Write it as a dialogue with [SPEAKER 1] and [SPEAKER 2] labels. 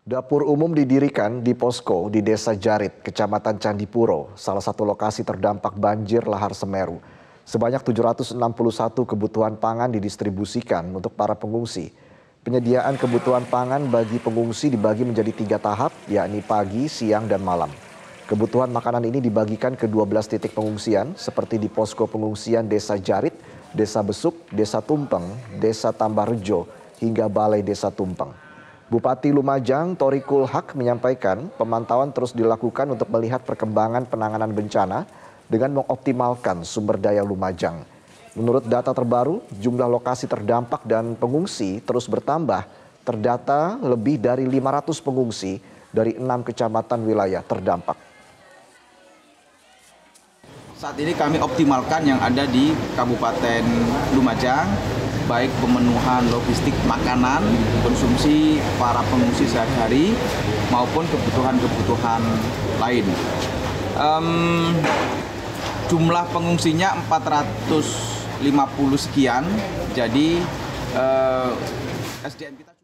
[SPEAKER 1] Dapur umum didirikan di posko di Desa Jarit, Kecamatan Candipuro, salah satu lokasi terdampak banjir lahar Semeru. Sebanyak 761 kebutuhan pangan didistribusikan untuk para pengungsi. Penyediaan kebutuhan pangan bagi pengungsi dibagi menjadi 3 tahap, yakni pagi, siang, dan malam. Kebutuhan makanan ini dibagikan ke 12 titik pengungsian, seperti di posko pengungsian Desa Jarit, Desa Besuk, Desa Tumpeng, Desa Tambarrejo, hingga Balai Desa Tumpeng. Bupati Lumajang, Thorikul Haq menyampaikan pemantauan terus dilakukan untuk melihat perkembangan penanganan bencana dengan mengoptimalkan sumber daya Lumajang. Menurut data terbaru, jumlah lokasi terdampak dan pengungsi terus bertambah. Terdata lebih dari 500 pengungsi dari 6 kecamatan wilayah terdampak.
[SPEAKER 2] Saat ini kami optimalkan yang ada di Kabupaten Lumajang, baik pemenuhan logistik makanan, konsumsi para pengungsi sehari-hari, maupun kebutuhan-kebutuhan lain. Jumlah pengungsinya 450 sekian, jadi SDM kita